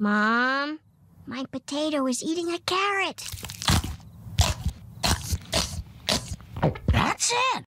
Mom, my potato is eating a carrot. That's it.